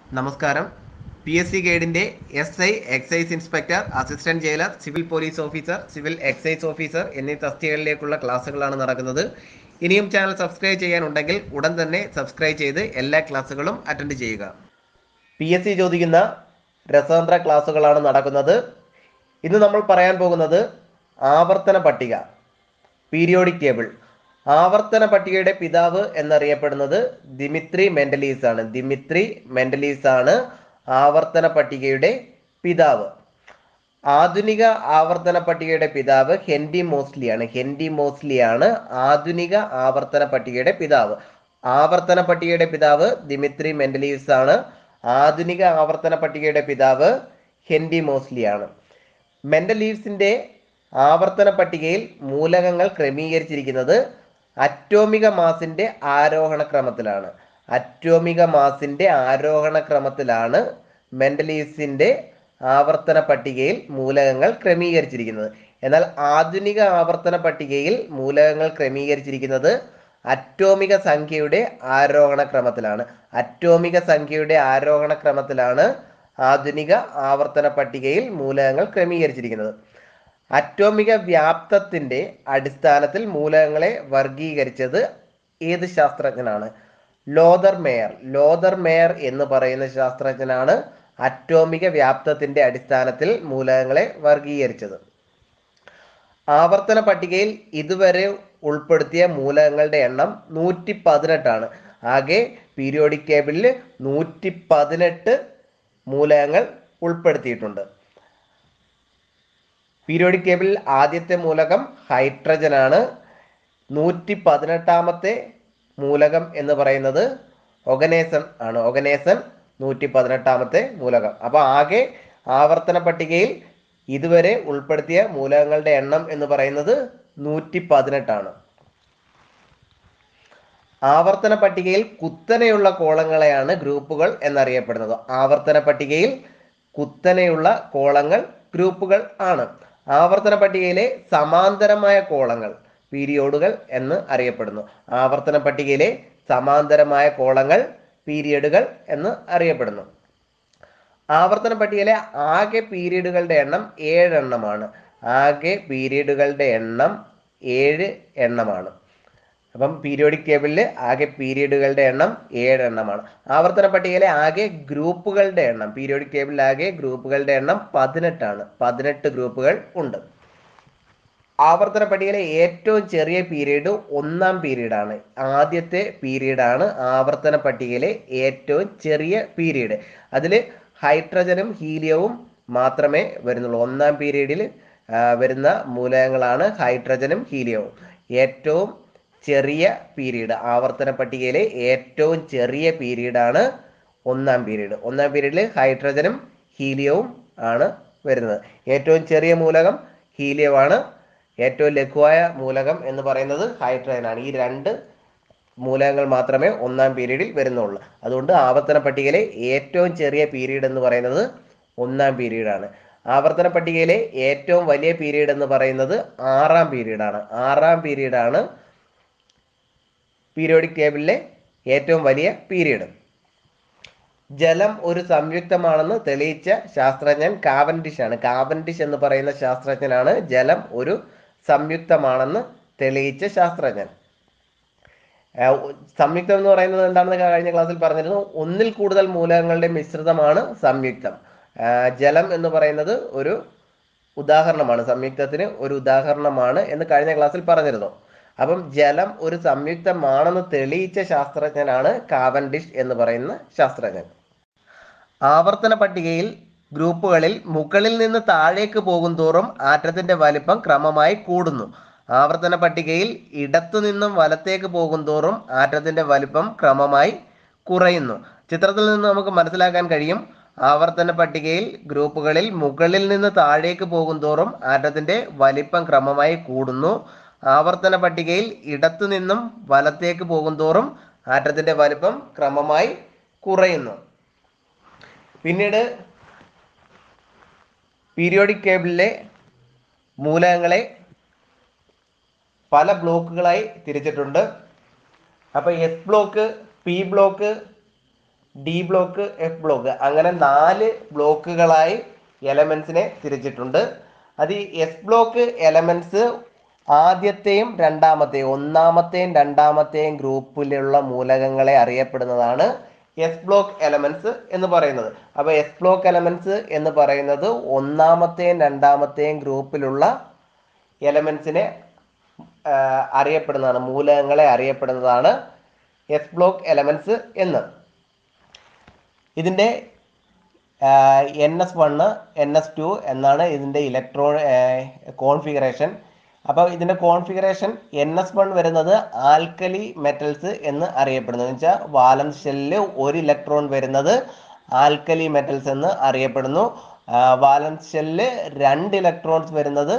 നമസ്കാരം. PSC ഗൈഡിൻ്റെ SI, excise inspector, assistant jailer, civil police officer, civil excise officer എന്നീ തസ്തികകളിലേക്കുള്ള ക്ലാസ്സുകളാണ് നടക്കുന്നത്. ഇനിയും ചാനൽ സബ്സ്ക്രൈബ് ചെയ്യാനുണ്ടെങ്കിൽ ഉടൻ തന്നെ സബ്സ്ക്രൈബ് ചെയ്ത് എല്ലാ ക്ലാസ്സുകളും അറ്റൻഡ് ചെയ്യുക. PSC ചോദിക്കുന്ന രസതന്ത്ര ക്ലാസ്സുകളാണ് നടക്കുന്നത്. ഇന്ന് നമ്മൾ പറയാൻ പോകുന്നത് ആവർത്തന പട്ടിക, പീരിയോഡിക് ടേബിൾ. ആവർത്തന പട്ടികയുടെ പിതാവ് എന്നറിയപ്പെടുന്നത് ദിമിത്രി മെൻഡലീസ് ആണ്. ദിമിത്രി മെൻഡലീസ് ആണ് ആവർത്തന പട്ടികയുടെ പിതാവ്. ആധുനിക ആവർത്തന പട്ടികയുടെ പിതാവ് ഹെൻറി മോസ്ലി ആണ്. ഹെൻറി മോസ്ലി ആണ് ആധുനിക ആവർത്തന പട്ടികയുടെ പിതാവ്. ആവർത്തന പട്ടികയുടെ പിതാവ് ദിമിത്രി മെൻഡലീസ് ആണ്. ആധുനിക ആവർത്തന പട്ടികയുടെ പിതാവ് ഹെൻറി മോസ്ലി ആണ്. മെൻഡലീവ്സിന്റെ ആവർത്തന പട്ടികയിൽ മൂലകങ്ങൾ ക്രമീകരിച്ചിരിക്കുന്നത് അറ്റോമിക മാസിന്റെ ആരോഹണ ക്രമത്തിലാണ്. അറ്റോമിക മാസിന്റെ ആരോഹണ ക്രമത്തിലാണ് മെൻഡലീവ്സിന്റെ ആവർത്തന പട്ടികയിൽ മൂലകങ്ങൾ ക്രമീകരിച്ചിരിക്കുന്നത്. എന്നാൽ ആധുനിക ആവർത്തന പട്ടികയിൽ മൂലകങ്ങൾ ക്രമീകരിച്ചിരിക്കുന്നത് അറ്റോമിക സംഖ്യയുടെ ആരോഹണ ക്രമത്തിലാണ്. അറ്റോമിക സംഖ്യയുടെ ആരോഹണ ക്രമത്തിലാണ് ആധുനിക ആവർത്തന പട്ടികയിൽ മൂലകങ്ങൾ ക്രമീകരിച്ചിരിക്കുന്നത്. അറ്റോമിക വ്യാപ്തത്തിന്റെ അടിസ്ഥാനത്തിൽ മൂലകങ്ങളെ വർഗീകരിച്ചത് ഏത് ശാസ്ത്രജ്ഞനാണ്? Lothar mayor. ലോതർ മേയർ എന്ന് പറയുന്ന ശാസ്ത്രജ്ഞനാണ് അറ്റോമിക വ്യാപ്തത്തിന്റെ അടിസ്ഥാനത്തിൽ മൂലകങ്ങളെ വർഗീകരിച്ചത്. ആവർത്തന പട്ടികയിൽ ഇതുവരെ ഉൾപ്പെടുത്തിയ മൂലകങ്ങളുടെ എണ്ണം 118 ആണ്. ആകെ പീരിയോഡിക് ടേബിളിൽ 118 മൂലകങ്ങൾ ഉൾപ്പെടുത്തിയിട്ടുണ്ട്. പീരിയോഡിക് ടേബിളിൽ ആദ്യത്തെ മൂലകം ഹൈഡ്രജൻ ആണ്. 118ാമത്തെ മൂലകം എന്ന് പറയുന്നത് ഒഗനേസൺ ആണ്. ഒഗനേസൺ 118ാമത്തെ മൂലകം. അപ്പോൾ ആകെ ആവർത്തന പട്ടികയിൽ ഇതുവരെ ഉൾപ്പെടുത്തിയ മൂലകങ്ങളുടെ എണ്ണം എന്ന് പറയുന്നത് 118 ആണ്. ആവർത്തന പട്ടികയിൽ കുത്തനെയുള്ള കോളങ്ങളെയാണ് ഗ്രൂപ്പുകൾ എന്നറിയപ്പെടുന്നത്. ആവർത്തന പട്ടികയിൽ കുത്തനെയുള്ള കോളങ്ങൾ ഗ്രൂപ്പുകൾ ആണ്. ആവർത്തന പട്ടികയിലെ സമാന്തരമായ കോളങ്ങൾ പീരിയോഡുകൾ എന്ന് അറിയപ്പെടുന്നു. ആവർത്തന പട്ടികയിലെ സമാന്തരമായ കോളങ്ങൾ പീരിയഡുകൾ എന്ന് അറിയപ്പെടുന്നു. ആവർത്തന പട്ടികയിലെ ആകെ പീരിയഡുകളുടെ എണ്ണം 7 എണ്ണമാണ്. ആകെ പീരിയഡുകളുടെ എണ്ണം 7 എണ്ണമാണ്. അപ്പം പീരിയോഡിക് ടേബിളിൽ ആകെ പീരിയഡുകളുടെ എണ്ണം 7 എണ്ണമാണ്. ആവർത്തന പട്ടികയിലെ ആകെ ഗ്രൂപ്പുകളുടെ എണ്ണം, പീരിയോഡിക് ടേബിളിൽ ആകെ ഗ്രൂപ്പുകളുടെ എണ്ണം 18 ആണ്. 18 ഗ്രൂപ്പുകൾ ഉണ്ട്. ആവർത്തന പട്ടികയിലെ ഏറ്റവും ചെറിയ പീരീഡ് 1-ാം പീരീഡാണ്. ആദ്യത്തെ പീരീഡാണ് ആവർത്തന പട്ടികയിലെ ഏറ്റവും ചെറിയ പീരീഡ്. അതിൽ ഹൈഡ്രജനും ഹീലിയവും മാത്രമേ വരുന്നുള്ളൂ. 1-ാം പീരീഡിൽ വരുന്ന മൂലകങ്ങളാണ് ഹൈഡ്രജനും ഹീലിയവും. ഏറ്റവും ചെറിയ പീരീഡ്, ആവർത്തന പട്ടികയിലെ ഏറ്റവും ചെറിയ പീരീഡാണ് 1-ാം പീരീഡ്. 1-ാം പീരീഡിൽ ഹൈഡ്രജനും ഹീലിയവും ആണ് വരുന്നത്. ഏറ്റവും ചെറിയ മൂലകം ഹീലിയമാണ്. ഏറ്റവും ലഘുവായ മൂലകം എന്ന് പറയുന്നത് ഹൈഡ്രജനാണ്. ഈ 2 മൂലകങ്ങൾ മാത്രമേ 1-ാം പീരീഡിൽ വരുന്നുള്ളൂ. അതുകൊണ്ട് ആവർത്തന പട്ടികയിലെ ഏറ്റവും ചെറിയ പീരീഡ് എന്ന് പറയുന്നത് 1-ാം പീരീഡാണ്. ആവർത്തന പട്ടികയിലെ ഏറ്റവും വലിയ പീരീഡ് എന്ന് പറയുന്നത് 6-ാം പീരീഡാണ്. 6-ാം പീരീഡാണ് പീരിയോഡിക് ടേബിളിലെ ഏറ്റവും വലിയ പീരീഡ്. ജലം ഒരു സംയുക്തമാണെന്ന് തെളിയിച്ച ശാസ്ത്രജ്ഞൻ കാവൻഡിഷ് ആണ്. കാവൻഡിഷ് എന്ന് പറയുന്ന ശാസ്ത്രജ്ഞനാണ് ജലം ഒരു സംയുക്തമാണെന്ന് തെളിയിച്ച ശാസ്ത്രജ്ഞൻ. സംയുക്തം എന്ന് പറയുന്നത് എന്താണെന്ന് കഴിഞ്ഞ ക്ലാസ്സിൽ പറഞ്ഞിരുന്നു. ഒന്നിൽ കൂടുതൽ മൂലകങ്ങളുടെ മിശ്രിതമാണ് സംയുക്തം. ജലം എന്ന് പറയുന്നത് ഒരു ഉദാഹരണമാണ്, സംയുക്തത്തിന് ഒരു ഉദാഹരണമാണ് എന്ന് കഴിഞ്ഞ ക്ലാസ്സിൽ പറഞ്ഞിരുന്നു. അപ്പം ജലം ഒരു സംയുക്തമാണെന്ന് തെളിയിച്ച ശാസ്ത്രജ്ഞനാണ് കാവൻഡിഷ് എന്ന് പറയുന്ന ശാസ്ത്രജ്ഞൻ. ആവർത്തന പട്ടികയിൽ ഗ്രൂപ്പുകളിൽ മുകളിൽ നിന്ന് താഴേക്ക് പോകുന്തോറും ആറ്റത്തിന്റെ വലിപ്പം ക്രമമായി കൂടുന്നു. ആവർത്തന പട്ടികയിൽ ഇടത്തു നിന്നും വലത്തേക്ക് പോകുന്തോറും ആറ്റത്തിന്റെ വലിപ്പം ക്രമമായി കുറയുന്നു. ചിത്രത്തിൽ നിന്ന് നമുക്ക് മനസ്സിലാക്കാൻ കഴിയും. ആവർത്തന പട്ടികയിൽ ഗ്രൂപ്പുകളിൽ മുകളിൽ നിന്ന് താഴേക്ക് പോകുന്തോറും ആറ്റത്തിന്റെ വലിപ്പം ക്രമമായി കൂടുന്നു. ആവർത്തന പട്ടികയിൽ ഇടത്തു നിന്നും വലത്തേക്ക് പോകുന്തോറും ആറ്റത്തിന്റെ വലിപ്പം ക്രമമായി കുറയുന്നു. പിന്നീട് പീരിയോഡിക് ടേബിളിലെ മൂലകങ്ങളെ പല ബ്ലോക്കുകളായി തിരിച്ചിട്ടുണ്ട്. അപ്പോൾ S block, P block, D block, F block, അങ്ങനെ 4 ബ്ലോക്കുകളായി എലമെന്റ്സിനെ തിരിച്ചിട്ടുണ്ട്. അത് ഈ എസ് ബ്ലോക്ക് എലമെന്റ്സ് ആദ്യത്തെയും രണ്ടാമത്തെയും, ഒന്നാമത്തെയും രണ്ടാമത്തെയും ഗ്രൂപ്പിലുള്ള മൂലകങ്ങളെ അറിയപ്പെടുന്നതാണ് എസ് ബ്ലോക്ക് എലമെന്റ്സ് എന്ന് പറയുന്നത്. അപ്പൊ എസ് ബ്ലോക്ക് എലമെന്റ്സ് എന്ന് പറയുന്നത് ഒന്നാമത്തെയും രണ്ടാമത്തെയും ഗ്രൂപ്പിലുള്ള എലമെന്റ്സിനെ അറിയപ്പെടുന്നതാണ്, മൂലകങ്ങളെ അറിയപ്പെടുന്നതാണ് എസ് ബ്ലോക്ക് എലമെന്റ്സ് എന്ന്. ഇതിൻ്റെ NS1 NS2 എന്നാണ് ഇതിൻ്റെ ഇലക്ട്രോൺ കോൺഫിഗറേഷൻ. അപ്പോൾ ഇതിൻ്റെ കോൺഫിഗറേഷൻ NS1 വരുന്നത് ആൽക്കലി മെറ്റൽസ് എന്ന് അറിയപ്പെടുന്നത്, എന്ന് വെച്ചാൽ വാലൻസ് ഷെല്ലിൽ ഒരു ഇലക്ട്രോൺ വരുന്നത് ആൽക്കലി മെറ്റൽസ് എന്ന് അറിയപ്പെടുന്നു. വാലൻസ് ഷെല്ലിൽ 2 ഇലക്ട്രോൺസ് വരുന്നത്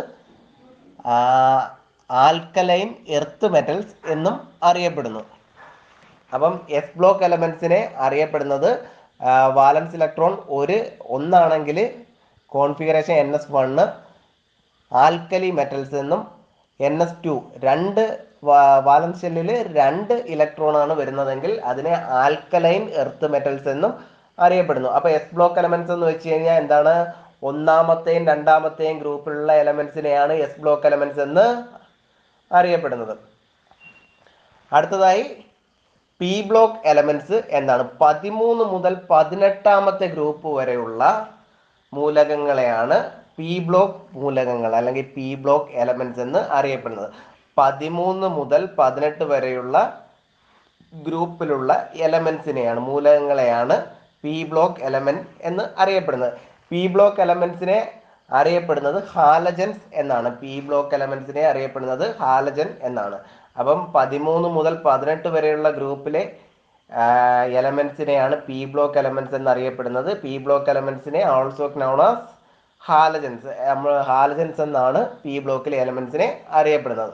ആൽക്കലൈൻ എർത്ത് മെറ്റൽസ് എന്നും അറിയപ്പെടുന്നു. അപ്പം എസ് ബ്ലോക്ക് എലമെന്റ്സിനെ അറിയപ്പെടുന്നത് വാലൻസ് ഇലക്ട്രോൺ ഒന്നാണെങ്കിൽ കോൺഫിഗറേഷൻ NS1 ആൽക്കലി മെറ്റൽസ് എന്നും, NS2 വാലൻസ് ഷെല്ലിൽ 2 ഇലക്ട്രോൺ ആണ് വരുന്നതെങ്കിൽ അതിനെ ആൽക്കലൈൻ എർത്ത് മെറ്റൽസ് എന്നും അറിയപ്പെടുന്നു. അപ്പൊ എസ് ബ്ലോക്ക് എലമെന്റ്സ് എന്ന് വെച്ച് കഴിഞ്ഞാൽ എന്താണ്? ഒന്നാമത്തെയും രണ്ടാമത്തെയും ഗ്രൂപ്പിലുള്ള എലമെന്റ്സിനെയാണ് എസ് ബ്ലോക്ക് എലമെന്റ്സ് എന്ന് അറിയപ്പെടുന്നത്. അടുത്തതായി പി ബ്ലോക്ക് എലമെന്റ്സ് എന്നാണ്. 13 മുതൽ 18ാമത്തെ ഗ്രൂപ്പ് വരെയുള്ള മൂലകങ്ങളെയാണ് പി ബ്ലോക്ക് മൂലകങ്ങൾ അല്ലെങ്കിൽ പി ബ്ലോക്ക് എലമെന്റ്സ് എന്ന് അറിയപ്പെടുന്നത്. 13 മുതൽ 18 വരെയുള്ള ഗ്രൂപ്പിലുള്ള എലമെന്റ്സിനെയാണ്, മൂലകങ്ങളെയാണ് പി ബ്ലോക്ക് എലമെന്റ് എന്ന് അറിയപ്പെടുന്നത്. പി ബ്ലോക്ക് എലമെന്റ്സിനെ അറിയപ്പെടുന്നത് ഹാലജൻസ് എന്നാണ്. പി ബ്ലോക്ക് എലമെന്റ്സിനെ അറിയപ്പെടുന്നത് ഹാലജൻ എന്നാണ്. അപ്പം 13 മുതൽ 18 വരെയുള്ള ഗ്രൂപ്പിലെ എലമെന്റ്സിനെയാണ് പി ബ്ലോക്ക് എലമെന്റ്സ് എന്നറിയപ്പെടുന്നത്. പി ബ്ലോക്ക് എലമെന്റ്സിനെ also known as halogens, halogens എന്നാണ് പി ബ്ലോക്കിലെ എലമെന്റ്സിനെ അറിയപ്പെടുന്നത്.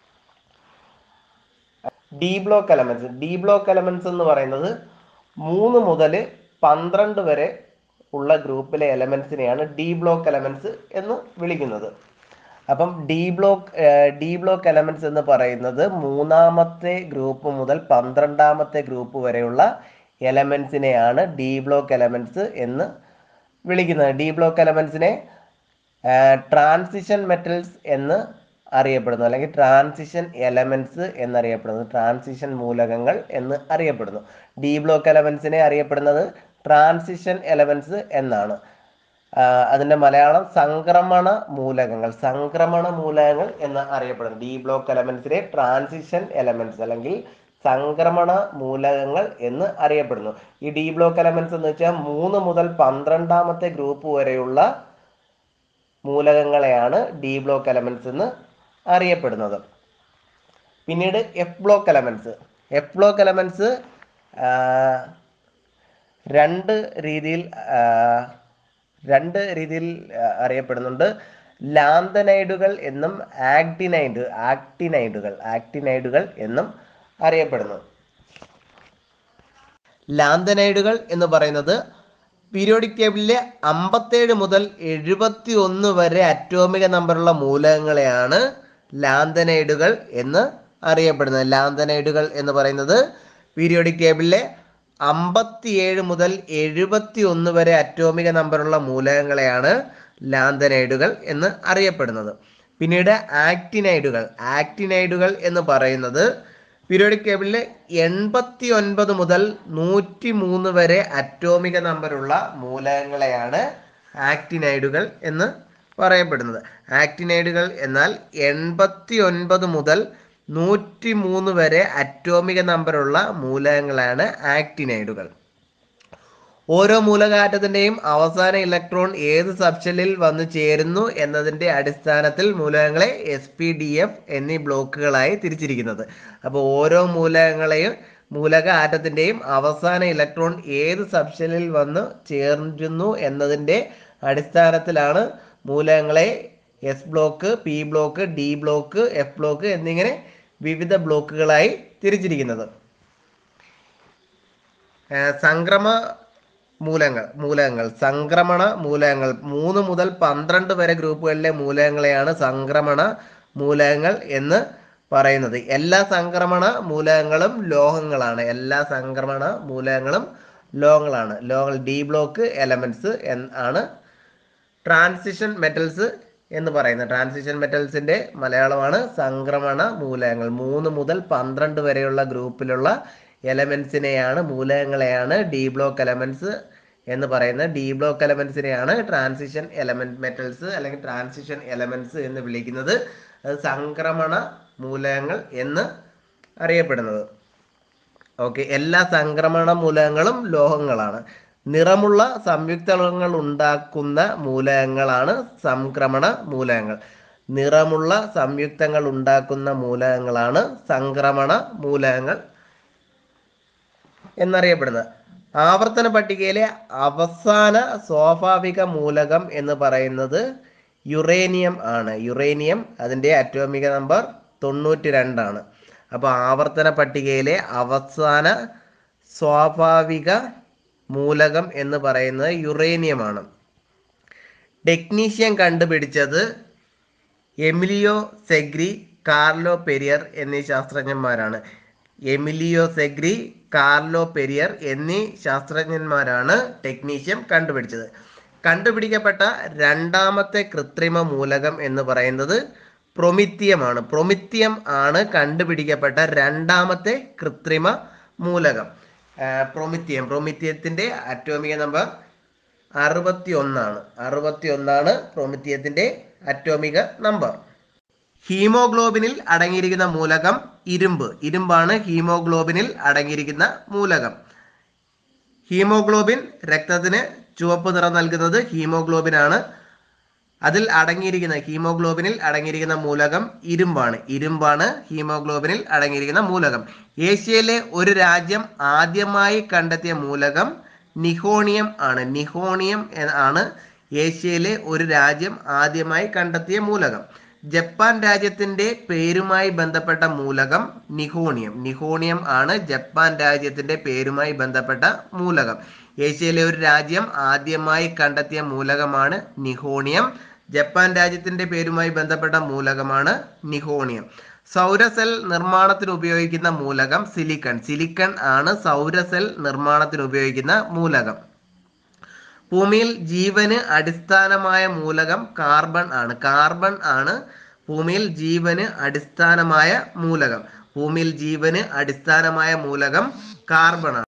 D block elements. D block elements എന്ന് പറയുന്നത് 3 മുതൽ 12 വരെ ഉള്ള ഗ്രൂപ്പിലെ എലമെന്റ്സിനെയാണ് ഡി ബ്ലോക്ക് എലമെന്റ്സ് എന്ന് വിളിക്കുന്നത്. അപ്പം ഡി ബ്ലോക്ക് എലമെന്റ്സ് എന്ന് പറയുന്നത് 3ാമത്തെ ഗ്രൂപ്പ് മുതൽ 12ാമത്തെ ഗ്രൂപ്പ് വരെയുള്ള എലമെന്റ്സിനെയാണ് ഡി ബ്ലോക്ക് എലമെന്റ്സ് എന്ന് വിളിക്കുന്നത്. ഡി ബ്ലോക്ക് എലമെന്റ്സിനെ ട്രാൻസിഷൻ മെറ്റൽസ് എന്ന് അറിയപ്പെടുന്നു, അല്ലെങ്കിൽ ട്രാൻസിഷൻ എലമെന്റ്സ് എന്നറിയപ്പെടുന്നു, ട്രാൻസിഷൻ മൂലകങ്ങൾ എന്ന് അറിയപ്പെടുന്നു. ഡി ബ്ലോക്ക് എലമെന്റ്സിനെ അറിയപ്പെടുന്നത് ട്രാൻസിഷൻ എലമെന്റ്സ് എന്നാണ്. അതിൻ്റെ മലയാളം സംക്രമണ മൂലകങ്ങൾ എന്ന് അറിയപ്പെടുന്നു. ഡി ബ്ലോക്ക് എലമെന്റ്സിനെ ട്രാൻസിഷൻ എലമെന്റ്സ് അല്ലെങ്കിൽ സംക്രമണ മൂലകങ്ങൾ എന്ന് അറിയപ്പെടുന്നു. ഈ ഡി ബ്ലോക്ക് എലമെന്റ്സ് എന്ന് വെച്ചാൽ 3 മുതൽ 12ാമത്തെ ഗ്രൂപ്പ് വരെയുള്ള മൂലകങ്ങളെയാണ് ഡി ബ്ലോക്ക് എലമെന്റ്സ് എന്ന് അറിയപ്പെടുന്നത്. പിന്നീട് F block elements. F block elements രണ്ട് രീതിയിൽ അറിയപ്പെടുന്നുണ്ട്. ലാന്തനൈഡുകൾ എന്നും ആക്ടിനൈഡുകൾ എന്നും അറിയപ്പെടുന്നു. ലാന്തനൈഡുകൾ എന്ന് പറയുന്നത് പീരിയോഡിക് ടേബിളിലെ 57 മുതൽ 71 വരെ അറ്റോമിക നമ്പറുള്ള മൂലകങ്ങളെയാണ് ലാന്തനൈഡുകൾ എന്ന് അറിയപ്പെടുന്നത്. ലാന്തനൈഡുകൾ എന്ന് പറയുന്നത് പീരിയോഡിക് ടേബിളിലെ 57 മുതൽ 71 വരെ അറ്റോമിക നമ്പറുള്ള മൂലകങ്ങളെയാണ് ലാന്തനൈഡുകൾ എന്ന് അറിയപ്പെടുന്നത്. പിന്നീട് ആക്ടിനൈഡുകൾ എന്ന് പറയുന്നത് പീരിയോഡിക് ടേബിളിൽ 89 മുതൽ 103 വരെ അറ്റോമിക നമ്പറുള്ള മൂലകങ്ങളെയാണ് ആക്ടിനൈഡുകൾ എന്ന് പറയപ്പെടുന്നത്. ആക്ടിനൈഡുകൾ എന്നാൽ 89 മുതൽ 103 വരെ അറ്റോമിക നമ്പറുള്ള മൂലകങ്ങളാണ് ആക്ടിനൈഡുകൾ. ഓരോ മൂലകാറ്റത്തിൻ്റെയും അവസാന ഇലക്ട്രോൺ ഏത് സബ്ഷെല്ലിൽ വന്നു ചേരുന്നു എന്നതിൻ്റെ അടിസ്ഥാനത്തിൽ മൂലകങ്ങളെ SPDF എന്നീ ബ്ലോക്കുകളായി തിരിച്ചിരിക്കുന്നത്. അപ്പോൾ ഓരോ മൂലക ആറ്റത്തിൻ്റെയും അവസാന ഇലക്ട്രോൺ ഏത് സബ്ഷെല്ലിൽ വന്ന് ചേർന്നു എന്നതിൻ്റെ അടിസ്ഥാനത്തിലാണ് മൂലകങ്ങളെ S block, P block, D block, F block എന്നിങ്ങനെ വിവിധ ബ്ലോക്കുകളായി തിരിച്ചിരിക്കുന്നത്. സംക്രമണ മൂലകങ്ങൾ 3 മുതൽ 12 വരെ ഗ്രൂപ്പുകളിലെ മൂലകങ്ങളെയാണ് സംക്രമണ മൂലകങ്ങൾ എന്ന് പറയുന്നത്. എല്ലാ സംക്രമണ മൂലകങ്ങളും ലോഹങ്ങളാണ്. ലോഹങ്ങൾ ഡി ബ്ലോക്ക് എലമെന്റ്സ് ആണ് ട്രാൻസിഷൻ മെറ്റൽസ് എന്ന് പറയുന്നത്. ട്രാൻസിഷൻ മെറ്റൽസിന്റെ മലയാളമാണ് സംക്രമണ മൂലകങ്ങൾ. 3 മുതൽ 12 വരെയുള്ള ഗ്രൂപ്പിലുള്ള എലമെന്റ്സിനെയാണ്, മൂലകങ്ങളെയാണ് ഡി ബ്ലോക്ക് എലമെന്റ്സ് എന്ന് പറയുന്നത്. ഡി ബ്ലോക്ക് എലമെന്റ്സിനെയാണ് ട്രാൻസിഷൻ എലമെന്റ് മെറ്റൽസ് അല്ലെങ്കിൽ ട്രാൻസിഷൻ എലമെന്റ്സ് എന്ന് വിളിക്കുന്നത്. അത് സംക്രമണ മൂലകങ്ങൾ എന്ന് അറിയപ്പെടുന്നത്. ഓക്കെ, എല്ലാ സംക്രമണ മൂലകങ്ങളും ലോഹങ്ങളാണ്. നിറമുള്ള സംയുക്തങ്ങൾ ഉണ്ടാക്കുന്ന മൂലകങ്ങളാണ് സംക്രമണ മൂലകങ്ങൾ. നിറമുള്ള സംയുക്തങ്ങൾ ഉണ്ടാക്കുന്ന മൂലകങ്ങളാണ് സംക്രമണ മൂലകങ്ങൾ എന്നറിയപ്പെടുന്നത്. ആവർത്തന പട്ടികയിലെ അവസാന സ്വാഭാവിക മൂലകം എന്ന് പറയുന്നത് യുറേനിയം ആണ്. യുറേനിയം, അതിൻ്റെ അറ്റോമിക നമ്പർ 92 ആണ്. അപ്പോൾ ആവർത്തന പട്ടികയിലെ അവസാന സ്വാഭാവിക മൂലകം എന്ന് പറയുന്നത് യുറേനിയമാണ്. ടെക്നീഷ്യം കണ്ടുപിടിച്ചത് എമിലിയോ സെഗ്രി, കാർലോ പെരിയർ എന്നീ ശാസ്ത്രജ്ഞന്മാരാണ്. എമിലിയോ സെഗ്രി, കാർലോ പെരിയർ എന്നീ ശാസ്ത്രജ്ഞന്മാരാണ് ടെക്നീഷ്യം കണ്ടുപിടിച്ചത്. കണ്ടുപിടിക്കപ്പെട്ട രണ്ടാമത്തെ കൃത്രിമ മൂലകം എന്ന് പറയുന്നത് പ്രൊമിത്തിയമാണ്. പ്രൊമിത്തിയം ആണ് കണ്ടുപിടിക്കപ്പെട്ട രണ്ടാമത്തെ കൃത്രിമ മൂലകം. പ്രൊമിത്തിയത്തിന്റെ അറ്റോമിക നമ്പർ 61 ആണ്. പ്രൊമിത്തിയത്തിന്റെ അറ്റോമിക നമ്പർ. ഹീമോഗ്ലോബിനിൽ അടങ്ങിയിരിക്കുന്ന മൂലകം ഇരുമ്പാണ് ഹീമോഗ്ലോബിനിൽ അടങ്ങിയിരിക്കുന്ന മൂലകം. ഹീമോഗ്ലോബിൻ, രക്തത്തിന് ചുവപ്പ് നിറം നൽകുന്നത് ഹീമോഗ്ലോബിൻ ആണ്. ഹീമോഗ്ലോബിനിൽ അടങ്ങിയിരിക്കുന്ന മൂലകം ഇരുമ്പാണ് ഹീമോഗ്ലോബിനിൽ അടങ്ങിയിരിക്കുന്ന മൂലകം. ഏഷ്യയിലെ ഒരു രാജ്യം ആദ്യമായി കണ്ടെത്തിയ മൂലകം നിഹോണിയം ആണ്. നിഹോണിയം ആണ് ഏഷ്യയിലെ ഒരു രാജ്യം ആദ്യമായി കണ്ടെത്തിയ മൂലകം. ജപ്പാൻ രാജ്യത്തിന്റെ പേരുമായി ബന്ധപ്പെട്ട മൂലകം നിഹോണിയം ആണ് ജപ്പാൻ രാജ്യത്തിന്റെ പേരുമായി ബന്ധപ്പെട്ട മൂലകം. ഏഷ്യയിലെ ഒരു രാജ്യം ആദ്യമായി കണ്ടെത്തിയ മൂലകമാണ് നിഹോണിയം. ജപ്പാൻ രാജ്യത്തിന്റെ പേരുമായി ബന്ധപ്പെട്ട മൂലകമാണ് നിഹോണിയം. സൗരസെൽ നിർമ്മാണത്തിന് ഉപയോഗിക്കുന്ന മൂലകം സിലിക്കൺ ആണ് സൗരസെൽ നിർമ്മാണത്തിന് ഉപയോഗിക്കുന്ന മൂലകം. ഭൂമിയിൽ ജീവന് അടിസ്ഥാനമായ മൂലകം കാർബൺ ആണ്. ഭൂമിയിൽ ജീവന് അടിസ്ഥാനമായ മൂലകം കാർബൺ ആണ്.